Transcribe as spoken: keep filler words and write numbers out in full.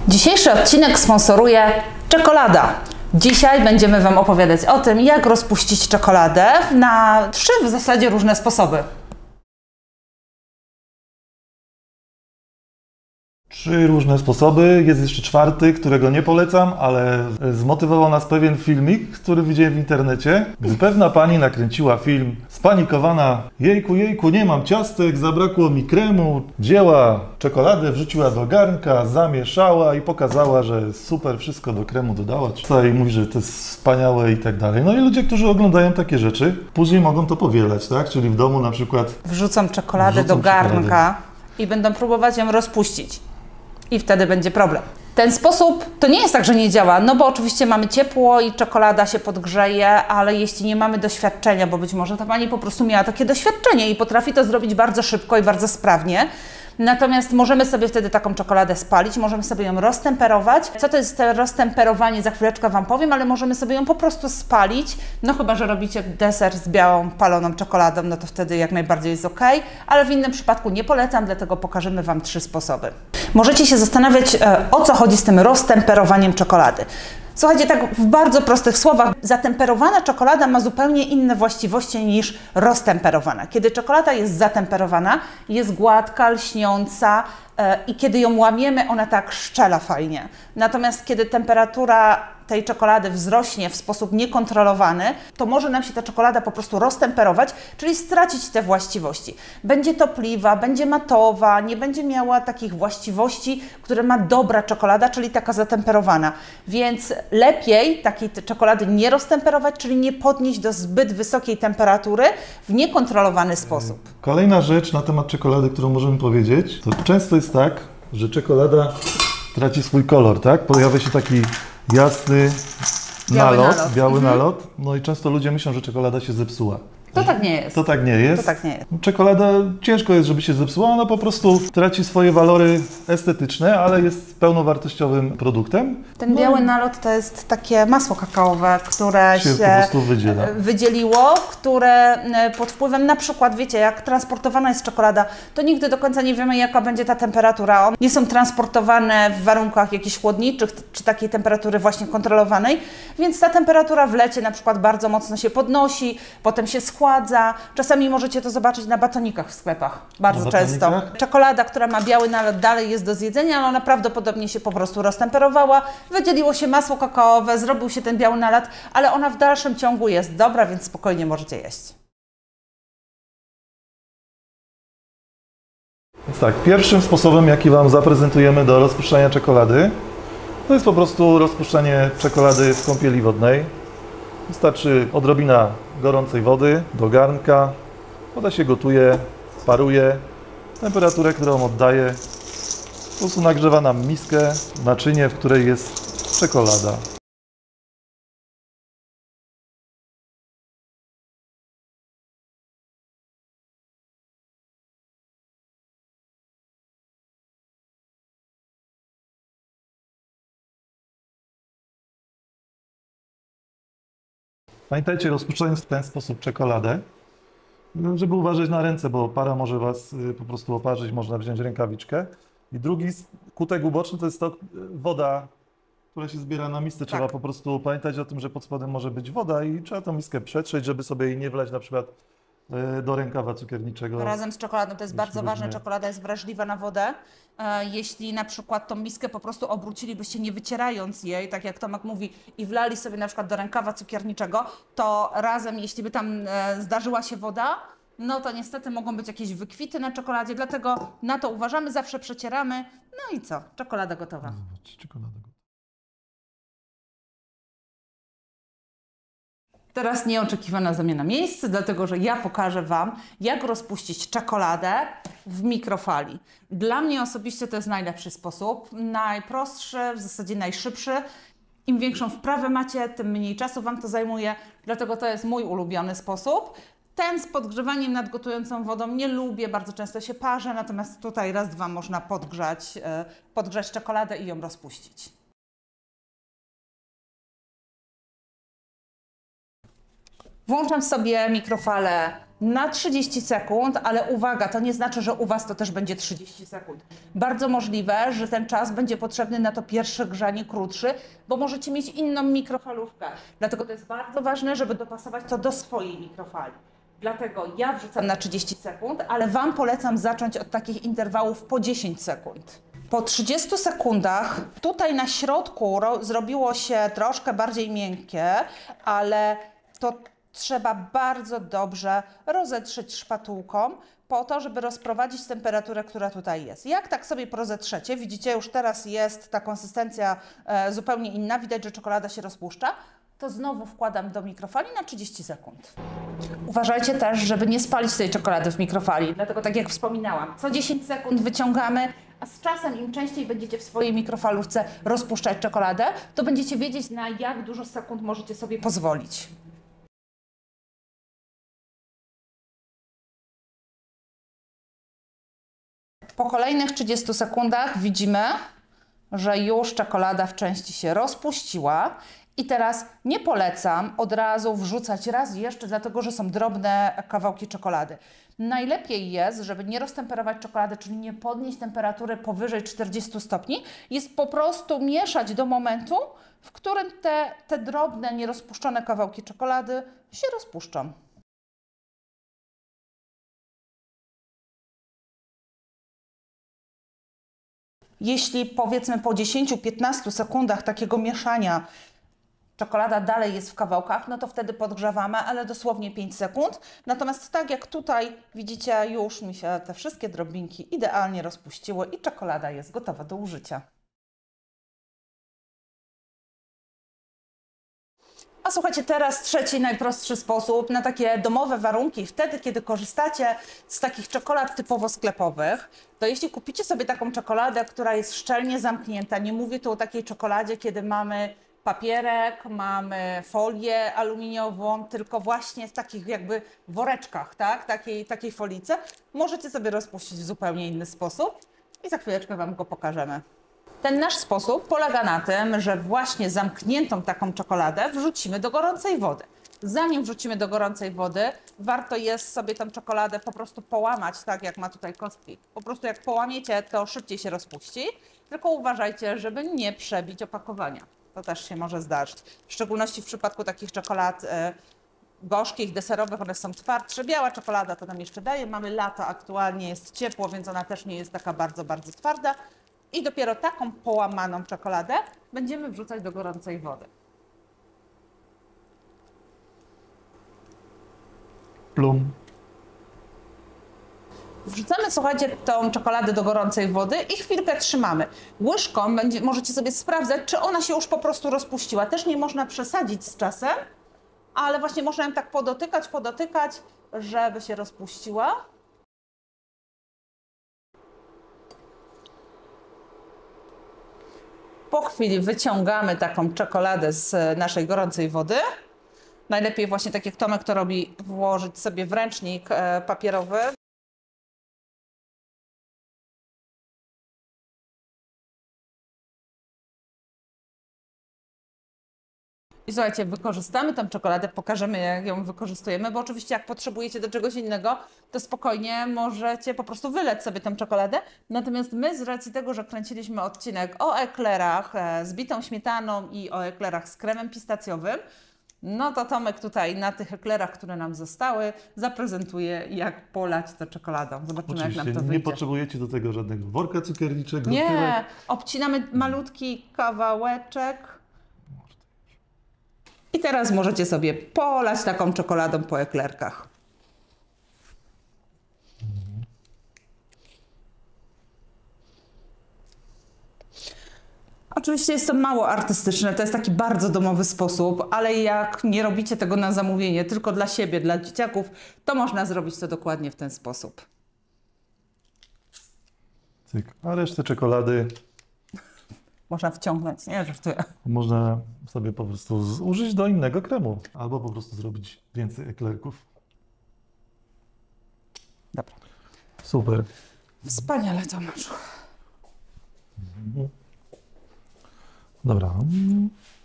Dzisiejszy odcinek sponsoruje czekolada. Dzisiaj będziemy Wam opowiadać o tym, jak rozpuścić czekoladę na trzy w zasadzie różne sposoby. Trzy różne sposoby. Jest jeszcze czwarty, którego nie polecam, ale zmotywował nas pewien filmik, który widziałem w internecie, gdy pewna pani nakręciła film spanikowana: jejku, jejku, nie mam ciastek, zabrakło mi kremu. Wzięła czekoladę, wrzuciła do garnka, zamieszała i pokazała, że super, wszystko do kremu dodała. Tutaj mówi, że to jest wspaniałe i tak dalej. No i ludzie, którzy oglądają takie rzeczy, później mogą to powielać, tak? Czyli w domu na przykład Wrzucam czekoladę wrzucą do garnka czekoladę. i będą próbować ją rozpuścić. I wtedy będzie problem. Ten sposób to nie jest tak, że nie działa, no bo oczywiście mamy ciepło i czekolada się podgrzeje, ale jeśli nie mamy doświadczenia, bo być może ta pani po prostu miała takie doświadczenie i potrafi to zrobić bardzo szybko i bardzo sprawnie, natomiast możemy sobie wtedy taką czekoladę spalić, możemy sobie ją roztemperować. Co to jest to roztemperowanie, za chwileczkę Wam powiem, ale możemy sobie ją po prostu spalić, no chyba że robicie deser z białą, paloną czekoladą, no to wtedy jak najbardziej jest ok, ale w innym przypadku nie polecam, dlatego pokażemy Wam trzy sposoby. Możecie się zastanawiać, o co chodzi z tym roztemperowaniem czekolady. Słuchajcie, tak w bardzo prostych słowach, zatemperowana czekolada ma zupełnie inne właściwości niż roztemperowana. Kiedy czekolada jest zatemperowana, jest gładka, lśniąca yy, i kiedy ją łamiemy, ona tak szczela fajnie. Natomiast kiedy temperatura tej czekolady wzrośnie w sposób niekontrolowany, to może nam się ta czekolada po prostu roztemperować, czyli stracić te właściwości. Będzie topliwa, będzie matowa, nie będzie miała takich właściwości, które ma dobra czekolada, czyli taka zatemperowana. Więc lepiej takiej czekolady nie roztemperować, czyli nie podnieść do zbyt wysokiej temperatury w niekontrolowany sposób. Kolejna rzecz na temat czekolady, którą możemy powiedzieć, to często jest tak, że czekolada traci swój kolor, tak? Pojawia się taki jasny Biały nalot, nalot. biały Mhm. nalot, no i często ludzie myślą, że czekolada się zepsuła. To tak nie jest. To tak nie jest. To tak nie jest. Czekolada ciężko jest, żeby się zepsuła, ona po prostu traci swoje walory estetyczne, ale jest pełnowartościowym produktem. Ten biały nalot to jest takie masło kakaowe, które Się się, po prostu wydziela. wydzieliło, które pod wpływem, na przykład, wiecie, jak transportowana jest czekolada, to nigdy do końca nie wiemy, jaka będzie ta temperatura. One nie są transportowane w warunkach jakichś chłodniczych, czy takiej temperatury właśnie kontrolowanej, więc ta temperatura w lecie na przykład bardzo mocno się podnosi, potem się schładza. Czasami możecie to zobaczyć na batonikach w sklepach, bardzo Na często. batonikach? Czekolada, która ma biały nalot, dalej jest do zjedzenia, ale ona prawdopodobnie się po prostu roztemperowała, wydzieliło się masło kakaowe, zrobił się ten biały nalot, ale ona w dalszym ciągu jest dobra, więc spokojnie możecie jeść. Więc tak, pierwszym sposobem, jaki Wam zaprezentujemy do rozpuszczania czekolady, to jest po prostu rozpuszczanie czekolady w kąpieli wodnej. Wystarczy odrobina gorącej wody do garnka, woda się gotuje, paruje, temperaturę, którą oddaje, po prostu nagrzewa nam miskę, naczynie, w której jest czekolada. Pamiętajcie, rozpuszczając w ten sposób czekoladę, żeby uważać na ręce, bo para może Was po prostu oparzyć, można wziąć rękawiczkę. I drugi skutek uboczny to jest to woda, która się zbiera na misce. Trzeba Tak. po prostu pamiętać o tym, że pod spodem może być woda i trzeba tą miskę przetrzeć, żeby sobie jej nie wlać na przykład do rękawa cukierniczego. Razem z czekoladą, to jest bardzo Jeśli ważne, weźmie- czekolada jest wrażliwa na wodę. E, Jeśli na przykład tą miskę po prostu obrócilibyście, nie wycierając jej, tak jak Tomek mówi, i wlali sobie na przykład do rękawa cukierniczego, to razem, jeśli by tam e, zdarzyła się woda, no to niestety mogą być jakieś wykwity na czekoladzie, dlatego na to uważamy, zawsze przecieramy. No i co? Czekolada gotowa. Zobaczcie, czekolada gotowa. Teraz nieoczekiwana zamiana miejsc, dlatego że ja pokażę Wam, jak rozpuścić czekoladę w mikrofali. Dla mnie osobiście to jest najlepszy sposób, najprostszy, w zasadzie najszybszy. Im większą wprawę macie, tym mniej czasu Wam to zajmuje, dlatego to jest mój ulubiony sposób. Ten z podgrzewaniem nad gotującą wodą nie lubię, bardzo często się parzę, natomiast tutaj raz, dwa można podgrzać, podgrzać czekoladę i ją rozpuścić. Włączam sobie mikrofalę na trzydzieści sekund, ale uwaga, to nie znaczy, że u Was to też będzie trzydzieści sekund. Bardzo możliwe, że ten czas będzie potrzebny na to pierwsze grzanie krótszy, bo możecie mieć inną mikrofalówkę. Dlatego to jest bardzo ważne, żeby dopasować to do swojej mikrofali. Dlatego ja wrzucam na trzydzieści sekund, ale Wam polecam zacząć od takich interwałów po dziesięć sekund. Po trzydziestu sekundach tutaj na środku zrobiło się troszkę bardziej miękkie, ale to trzeba bardzo dobrze rozetrzeć szpatułką po to, żeby rozprowadzić temperaturę, która tutaj jest. Jak tak sobie rozetrzecie, widzicie, już teraz jest ta konsystencja e, zupełnie inna, widać, że czekolada się rozpuszcza, to znowu wkładam do mikrofali na trzydzieści sekund. Uważajcie też, żeby nie spalić tej czekolady w mikrofali, dlatego tak jak wspominałam, co dziesięć sekund wyciągamy, a z czasem im częściej będziecie w swojej mikrofalówce rozpuszczać czekoladę, to będziecie wiedzieć, na jak dużo sekund możecie sobie pozwolić. Po kolejnych trzydziestu sekundach widzimy, że już czekolada w części się rozpuściła i teraz nie polecam od razu wrzucać raz jeszcze, dlatego że są drobne kawałki czekolady. Najlepiej jest, żeby nie roztemperować czekolady, czyli nie podnieść temperatury powyżej czterdziestu stopni, jest po prostu mieszać do momentu, w którym te, te drobne, nierozpuszczone kawałki czekolady się rozpuszczą. Jeśli powiedzmy po dziesięciu do piętnastu sekundach takiego mieszania czekolada dalej jest w kawałkach, no to wtedy podgrzewamy, ale dosłownie pięć sekund. Natomiast tak jak tutaj widzicie, już mi się te wszystkie drobinki idealnie rozpuściły i czekolada jest gotowa do użycia. A słuchajcie, teraz trzeci, najprostszy sposób na takie domowe warunki, wtedy kiedy korzystacie z takich czekolad typowo sklepowych, to jeśli kupicie sobie taką czekoladę, która jest szczelnie zamknięta, nie mówię tu o takiej czekoladzie, kiedy mamy papierek, mamy folię aluminiową, tylko właśnie w takich jakby woreczkach, tak? Takiej, takiej folice, możecie sobie rozpuścić w zupełnie inny sposób i za chwileczkę Wam go pokażemy. Ten nasz sposób polega na tym, że właśnie zamkniętą taką czekoladę wrzucimy do gorącej wody. Zanim wrzucimy do gorącej wody, warto jest sobie tą czekoladę po prostu połamać, tak jak ma tutaj kostki. Po prostu jak połamiecie, to szybciej się rozpuści, tylko uważajcie, żeby nie przebić opakowania. To też się może zdarzyć. W szczególności w przypadku takich czekolad e, gorzkich, deserowych, one są twardsze. Biała czekolada to nam jeszcze daje. Mamy lato, aktualnie jest ciepło, więc ona też nie jest taka bardzo, bardzo twarda. I dopiero taką połamaną czekoladę będziemy wrzucać do gorącej wody. Plum. Wrzucamy, słuchajcie, tą czekoladę do gorącej wody i chwilkę trzymamy. Łyżką będzie, możecie sobie sprawdzać, czy ona się już po prostu rozpuściła. Też nie można przesadzić z czasem, ale właśnie można ją tak podotykać, podotykać, żeby się rozpuściła. Po chwili wyciągamy taką czekoladę z naszej gorącej wody. Najlepiej właśnie tak jak Tomek to robi, włożyć sobie w ręcznik papierowy. I słuchajcie, wykorzystamy tę czekoladę, pokażemy jak ją wykorzystujemy, bo oczywiście jak potrzebujecie do czegoś innego, to spokojnie możecie po prostu wyleć sobie tę czekoladę. Natomiast my z racji tego, że kręciliśmy odcinek o eklerach z bitą śmietaną i o eklerach z kremem pistacjowym, no to Tomek tutaj na tych eklerach, które nam zostały, zaprezentuje, jak polać to czekoladą. Zobaczymy, Oczywiście jak nam to nie wyjdzie. potrzebujecie do tego żadnego worka cukierniczego. Nie, tyle. obcinamy malutki kawałeczek. I teraz możecie sobie polać taką czekoladą po eklerkach. Oczywiście jest to mało artystyczne, to jest taki bardzo domowy sposób, ale jak nie robicie tego na zamówienie, tylko dla siebie, dla dzieciaków, to można zrobić to dokładnie w ten sposób. Cyk. A resztę czekolady Można wciągnąć, nie? Żartuję. można sobie po prostu zużyć do innego kremu. Albo po prostu zrobić więcej eklerków. Dobra. Super. Wspaniale, Tomaszu. Dobra.